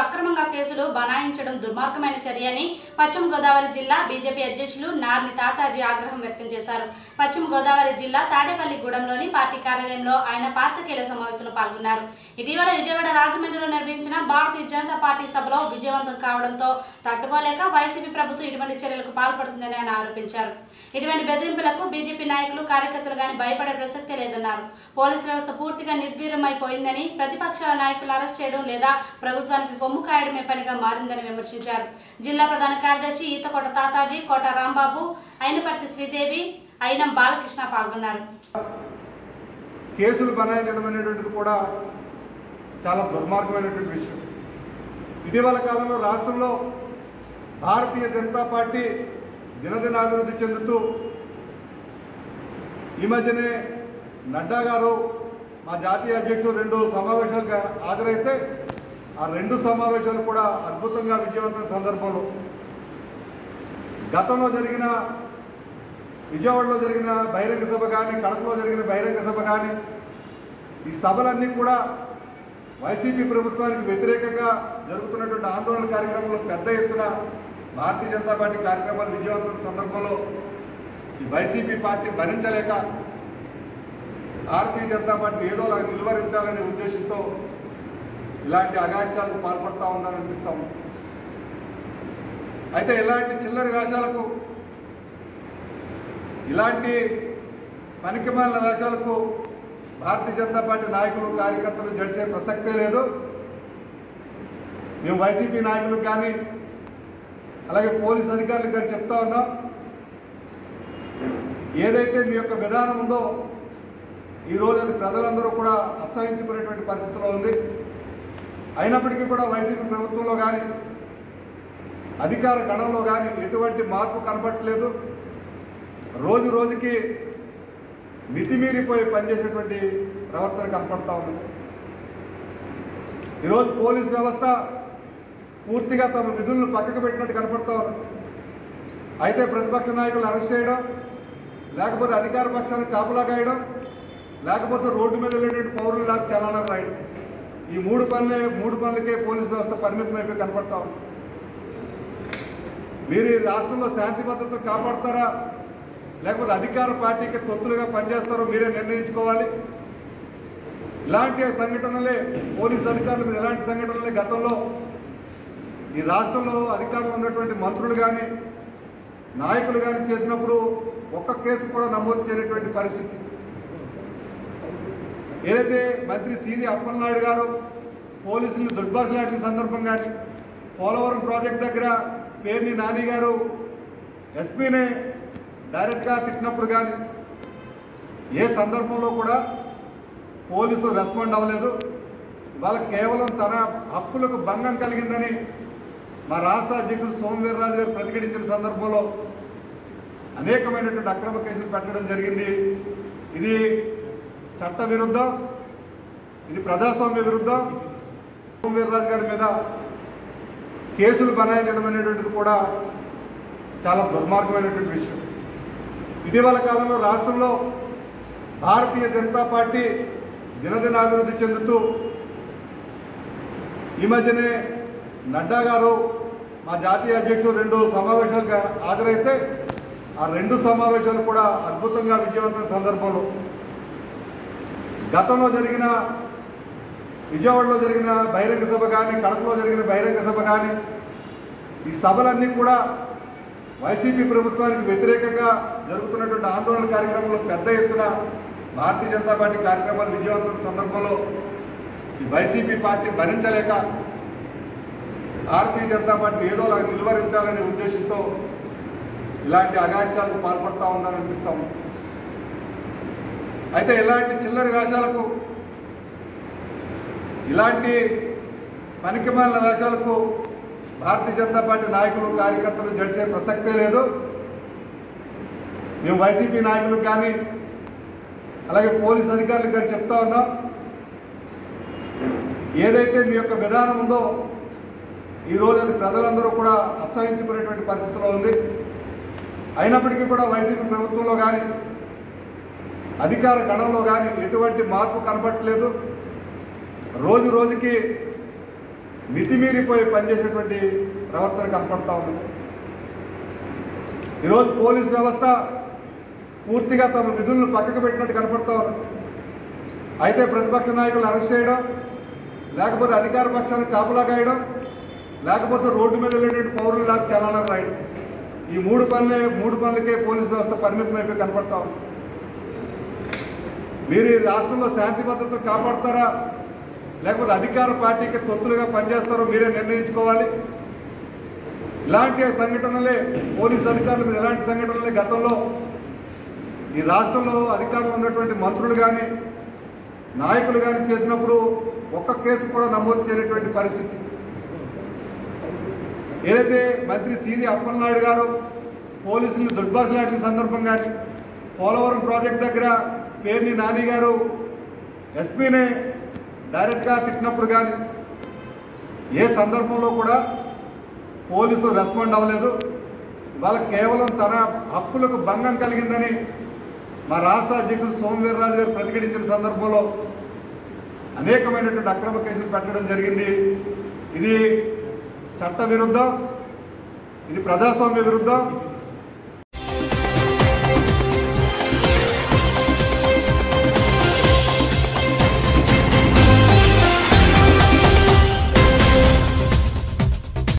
అక్రమంగా కేసులు బనాయించడం దుర్మార్గమైన చర్యని పశ్చిమ గోదావరి జిల్లా బీజేపీ అధ్యక్షులు నార్ని తాతాజీ ఆగ్రహం వ్యక్తం చేశారు. పశ్చిమ గోదావరి జిల్లా తాడేపల్లిగూడెంలోని పార్టీ కార్యాలయంలో ఆయన పాత్రికేయుల సమావేశంలో పాల్గొన్నారు. ఇటీవల విజయవాడ రాజమండ్రిలో నిర్వహించిన భారతీయ జనతా పార్టీ సభలో విజయవంతం కావడంతో తట్టుకోలేక వైసీపీ ప్రభుత్వం ఇటువంటి చర్యలకు పాల్పడుతుందని ఆయన ఆరోపించారు. ఇటువంటి బెదిరింపులకు బీజేపీ నాయకులు కార్యకర్తలు గాని భయపడే ప్రసక్తే లేదన్నారు. పోలీసు వ్యవస్థ పూర్తిగా నిర్వీర్యమైపోయిందని, ప్రతిపక్షాల నాయకులు అరెస్ట్ చేయడం లేదా ప్రభుత్వానికి కొమ్ము కాయడమే పనిగా మారిందని విమర్శించారు. జిల్లా ప్రధాన కార్యదర్శి ఈతకోట తాతాజీ, కోట రాంబాబు, అయినపర్తి శ్రీదేవి, అయినం బాలకృష్ణ పాల్గొన్నారు. కేసులు బనాయించడం అనేటువంటిది కూడా చాలా దుర్మార్గమైనటువంటి విషయం. ఇటీవల కాలంలో రాష్ట్రంలో భారతీయ జనతా పార్టీ దినదిన అభివృద్ధి చెందుతూ ఈ మధ్యనే నడ్డా గారు మా జాతీయ అధ్యక్షులు 2 సమావేశాలకు హాజరైతే ఆ 2 సమావేశాలు కూడా అద్భుతంగా విజయవంతమైన సందర్భంలో గతంలో జరిగిన విజయవాడలో జరిగిన బహిరంగ సభ కానీ, కడపలో జరిగిన బహిరంగ సభ కానీ, ఈ సభలన్నీ కూడా వైసీపీ ప్రభుత్వానికి వ్యతిరేకంగా జరుగుతున్నటువంటి ఆందోళన కార్యక్రమంలో పెద్ద ఎత్తున భారతీయ జనతా పార్టీ కార్యక్రమాలు విజయవంతమైన సందర్భంలో ఈ వైసీపీ పార్టీ భరించలేక భారతీయ జనతా పార్టీని ఏదోలా నిలువరించాలనే ఉద్దేశంతో ఇలాంటి అగాత్యాలకు పాల్పడతా ఉందని అనిపిస్తాం. అయితే ఇలాంటి చిల్లర వేషాలకు, ఇలాంటి పనికిమాలిన వేషాలకు భారతీయ జనతా పార్టీ నాయకులు కార్యకర్తలు జడిసే ప్రసక్తే లేదు. మేము వైసీపీ నాయకులకు కానీ అలాగే పోలీస్ అధికారులకు కానీ చెప్తా ఉన్నాం, ఏదైతే మీ యొక్క విధానం ఉందో ఈరోజు అది ప్రజలందరూ కూడా అసహించుకునేటువంటి పరిస్థితిలో ఉంది. అయినప్పటికీ కూడా వైసీపీ ప్రభుత్వంలో కానీ అధికార గణంలో కానీ ఎటువంటి మార్పు కనబడట్లేదు. రోజు రోజుకి మితిమీరిపోయి పనిచేసేటువంటి ప్రవర్తన కనపడతా ఉంది. ఈరోజు పోలీస్ వ్యవస్థ పూర్తిగా తమ విధులను పక్కకు పెట్టినట్టు కనపడతా ఉంది. అయితే ప్రతిపక్ష నాయకులు అరెస్ట్ చేయడం, లేకపోతే అధికార పక్షాన్ని కాపలా కాయడం, లేకపోతే రోడ్డు మీద వెళ్ళేటువంటి పౌరులు లేకపోతే చలానాలు రాయడం, ఈ 3 పనులకే పోలీస్ వ్యవస్థ పరిమితం అయిపోయి కనపడతా ఉంది. మీరు ఈ రాష్ట్రంలో శాంతి భద్రతలు కాపాడతారా, లేకపోతే అధికార పార్టీకి తొత్తులుగా పనిచేస్తారో మీరే నిర్ణయించుకోవాలి. ఇలాంటి సంఘటనలే పోలీసు అధికారుల మీద ఇలాంటి సంఘటనలే గతంలో ఈ రాష్ట్రంలో అధికారంలో ఉన్నటువంటి మంత్రులు కానీ నాయకులు కానీ చేసినప్పుడు ఒక్క కేసు కూడా నమోదు చేయనటువంటి పరిస్థితి. ఏదైతే మంత్రి సిది అప్పలనాయుడు గారు పోలీసులను దుర్భాషలాడిన సందర్భం కానీ, పోలవరం ప్రాజెక్ట్ దగ్గర పేర్ని నాని గారు ఎస్పీనే డైరెక్ట్గా తిట్టినప్పుడు కానీ ఏ సందర్భంలో కూడా పోలీసులు రెస్పాండ్ అవ్వలేదు. ఇవాళ కేవలం తన హక్కులకు భంగం కలిగిందని మా రాష్ట్ర అధ్యక్షులు సోమవీర్రాజు గారు ప్రతిఘటించిన సందర్భంలో అనేకమైనటువంటి అక్రమ కేసులు పెట్టడం జరిగింది. ఇది చట్ట విరుద్ధం, ఇది ప్రజాస్వామ్య విరుద్ధం. సోమవీర్రాజు గారి మీద కేసులు బనాయించడం అనేటువంటిది కూడా చాలా దుర్మార్గమైనటువంటి విషయం. ఇటీవల కాలంలో రాష్ట్రంలో భారతీయ జనతా పార్టీ దినదిన అభివృద్ధి చెందుతూ ఈ మధ్యనే నడ్డా గారు మా జాతీయ అధ్యక్షులు 2 సమావేశాలకు హాజరైతే ఆ 2 సమావేశాలు కూడా అద్భుతంగా విజయవంతమైన సందర్భంలో గతంలో జరిగిన విజయవాడలో జరిగిన బహిరంగ సభ కానీ, కడపలో జరిగిన బహిరంగ సభ కానీ, ఈ సభలన్నీ కూడా వైసీపీ ప్రభుత్వానికి వ్యతిరేకంగా జరుగుతున్నటువంటి ఆందోళన కార్యక్రమంలో పెద్ద ఎత్తున భారతీయ జనతా పార్టీ కార్యక్రమాలు విజయవంతమైన సందర్భంలో ఈ వైసీపీ పార్టీ భరించలేక భారతీయ జనతా పార్టీని ఏదోలా నిలువరించాలనే ఉద్దేశంతో ఇలాంటి అగాత్యాలకు పాల్పడతా ఉందని అనిపిస్తాం. అయితే ఇలాంటి చిల్లర వేషాలకు, ఇలాంటి పనికిమాలిన వేషాలకు భారతీయ జనతా పార్టీ నాయకులు కార్యకర్తలు జడిసే ప్రసక్తే లేదు. మేము వైసీపీ నాయకులకు కానీ అలాగే పోలీస్ అధికారులకు కానీ చెప్తా ఉన్నాం, ఏదైతే మీ యొక్క విధానం ఉందో ఈరోజు అది ప్రజలందరూ కూడా అసహించుకునేటువంటి పరిస్థితిలో ఉంది. అయినప్పటికీ కూడా వైసీపీ ప్రభుత్వంలో కానీ అధికార గణంలో కానీ ఎటువంటి మార్పు కనబడట్లేదు. రోజు రోజుకి మితిమీరిపోయి పనిచేసేటువంటి ప్రవర్తన కనపడతా ఉంది. ఈరోజు పోలీస్ వ్యవస్థ పూర్తిగా తమ విధులను పక్కకు పెట్టినట్టు కనపడతా ఉంది. అయితే ప్రతిపక్ష నాయకులు అరెస్ట్ చేయడం, లేకపోతే అధికార పక్షాన్ని కాపలా కాయడం, లేకపోతే రోడ్డు మీద వెళ్ళేటువంటి పౌరులు లేక చలానాలు రాయడం, ఈ మూడు పనులకే పోలీస్ వ్యవస్థ పరిమితమైపోయి కనపడతా ఉంది. మీరు ఈ రాష్ట్రంలో శాంతి భద్రతలు కాపాడతారా, లేకపోతే అధికార పార్టీకి తొత్తులుగా పనిచేస్తారో మీరే నిర్ణయించుకోవాలి. ఇలాంటి సంఘటనలే పోలీసు అధికారుల మీద ఇలాంటి సంఘటనలే గతంలో ఈ రాష్ట్రంలో అధికారంలో ఉన్నటువంటి మంత్రులు కానీ నాయకులు కానీ చేసినప్పుడు ఒక్క కేసు కూడా నమోదు చేయనటువంటి పరిస్థితి. ఏదైతే మంత్రి సిది అప్పలనాయుడు గారు పోలీసులను దుర్భాషలాడిన సందర్భం కానీ, పోలవరం ప్రాజెక్ట్ దగ్గర పేర్ని నాని గారు ఎస్పీనే డైరెక్ట్గా తిట్టినప్పుడు కానీ ఏ సందర్భంలో కూడా పోలీసులు రెస్పాండ్ అవ్వలేదు. ఇవాళ కేవలం తన హక్కులకు భంగం కలిగిందని మా రాష్ట్ర అధ్యక్షులు సోమవీర్రాజు గారు ప్రతిఘటించిన సందర్భంలో అనేకమైనటువంటి అక్రమ కేసులు పెట్టడం జరిగింది. ఇది చట్ట విరుద్ధం, ఇది ప్రజాస్వామ్య విరుద్ధం,